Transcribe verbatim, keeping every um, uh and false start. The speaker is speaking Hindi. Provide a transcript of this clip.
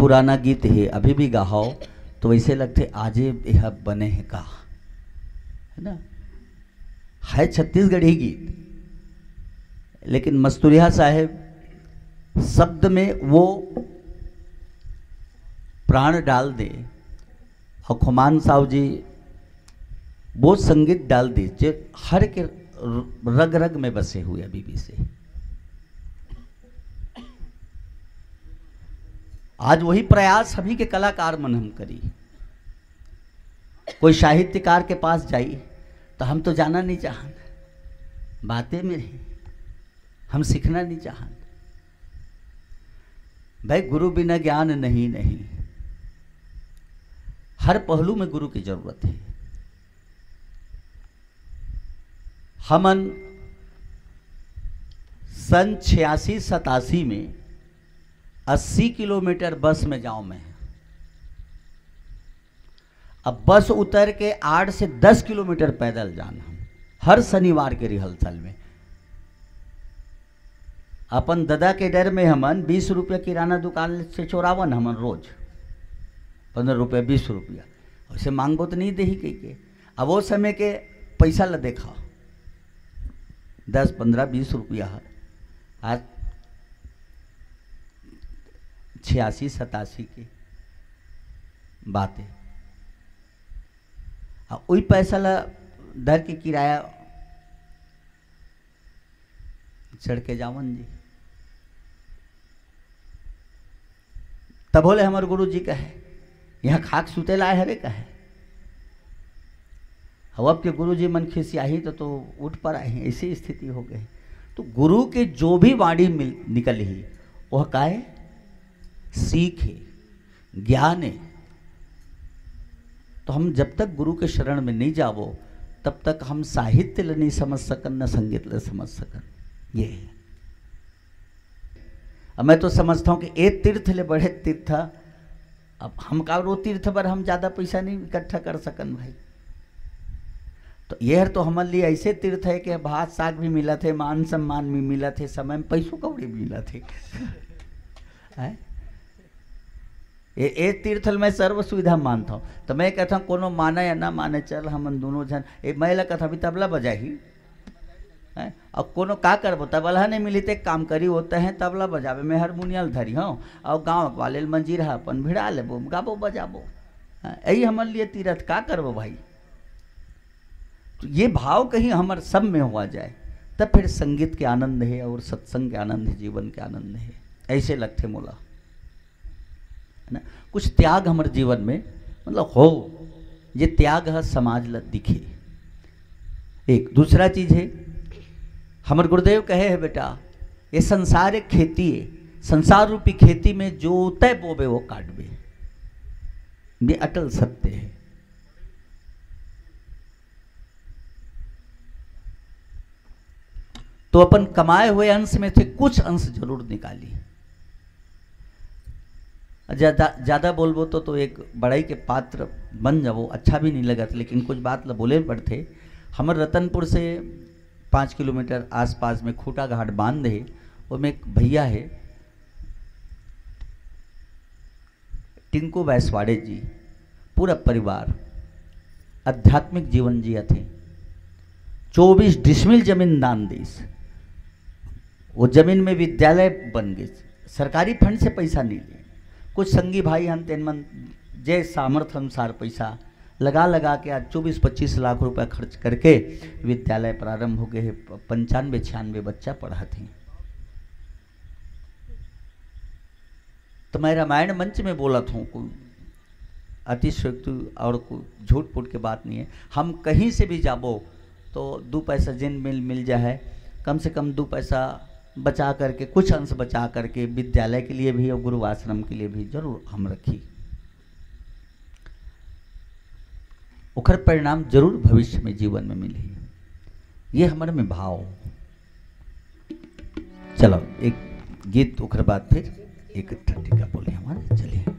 पुराना गीत है अभी भी गाओ तो वैसे लगते आजे यह बने हैं का, है ना, है छत्तीसगढ़ी गीत, लेकिन मस्तूरिया साहेब शब्द में वो प्राण डाल दे और खुमान साहब जी वो संगीत डाल दे जो हर के रग रग में बसे हुए अभी भी से। आज वही प्रयास सभी के कलाकार मन हम करी। कोई साहित्यकार के पास जाइए तो हम तो जाना नहीं चाहन, बातें में रहे, हम सीखना नहीं चाहन। भाई गुरु बिना ज्ञान नहीं नहीं, हर पहलू में गुरु की जरूरत है। हमन सन छियासी सतासी में अस्सी किलोमीटर बस में जाऊं मैं, अब बस उतर के आठ से दस किलोमीटर पैदल जाना हर शनिवार के रिहर्सल में। अपन दादा के डर में हमन बीस रुपया किराना दुकान से चोरावन हमन रोज पंद्रह रुपया बीस रुपया उसे मांगबो तो नहीं दे ही कही के। अब वो समय के पैसा ला देखा दस पंद्रह बीस रुपया है, आज छियासी सतासी की बात है। वही पैसा ला दर के किराया चढ़ के जावन जी। तब बोले हमारे गुरु जी का है यहाँ खाक सुते लाए हरे का है। अब के गुरु जी मन खिसियाही तो तो उठ पर आए हैं, ऐसी स्थिति हो गई। तो गुरु के जो भी वाणी मिल निकल ही वह का है सीख है, ज्ञान है। तो हम जब तक गुरु के शरण में नहीं जावो तब तक हम साहित्य ले नहीं समझ सकन न संगीत ले समझ सकन। ये है। अब मैं तो समझता हूँ कि एक तीर्थ ले बढ़े तीर्थ, अब हम का वो तीर्थ पर हम ज़्यादा पैसा नहीं इकट्ठा कर सकन भाई। तो यह तो हमारे लिए ऐसे तीर्थ है कि भात साग भी मिला थे, मान सम्मान भी मिला थे, समय में पैसों कौड़ी भी मिला थे। ये ए तीर्थ मैं सर्व सुविधा मानता हूँ। तो मैं कहता हूँ कोनो माने या ना माने चल हम दोनों जन ए मैं ला कथा भी तबला बजाही है और कोनो का करबो तबला नहीं मिली तो एक काम करी होते हैं तबला बजावे में हारमोनियल धरी हूँ और गाँव वाले मंजीरा अपन भिड़ा लेबो गाबो बजाबो, यही हमारे लिए तीर्थ का करबो भाई। तो ये भाव कहीं हमारे सब में हुआ जाए तब फिर संगीत के आनंद है और सत्संग के आनंद है, जीवन के आनंद है। ऐसे लगते मोला है ना, कुछ त्याग हमारे जीवन में मतलब हो, ये त्याग है समाज ला दिखे। एक दूसरा चीज है हमारे गुरुदेव कहे है बेटा ये संसार एक खेती है, संसार रूपी खेती में जो तय बोबे वो काटबे, ये अटल सत्य है। तो अपन कमाए हुए अंश में से कुछ अंश जरूर निकालिए। ज़्यादा ज़्यादा बोलबो तो तो एक बड़ाई के पात्र बन जाओ, अच्छा भी नहीं लगा। लेकिन कुछ बात ला बोले पड़ते। हमारे रतनपुर से पाँच किलोमीटर आसपास में खूटा घाट बांध है, वो में एक भैया है टिंकू बैसवाड़े जी, पूरा परिवार आध्यात्मिक जीवन जिया थे। चौबीस डिसमिल जमीन दान दीस, वो जमीन में विद्यालय बन गए, सरकारी फंड से पैसा नहीं लिए। कुछ संगी भाई हम तेन मन जय सामर्थ्य अनुसार पैसा लगा लगा के आज चौबीस पच्चीस लाख रुपया खर्च करके विद्यालय प्रारंभ हो गए हैं। पंचानवे छियानवे बच्चा पढ़ाते हैं। तो मैं रामायण मंच में बोला था, कोई अतिशयोक्ति और कोई झूठ फूट की बात नहीं है। हम कहीं से भी जाबो तो दो पैसा जिन मिल मिल जाए, कम से कम दो पैसा बचा करके, कुछ अंश बचा करके विद्यालय के लिए भी और गुरु आश्रम के लिए भी जरूर हम रखी। उखर परिणाम जरूर भविष्य में जीवन में मिले, ये हमारे में भाव। चलो एक गीत उखर बाद फिर एक ठंडी का बोले हमारे चलिए।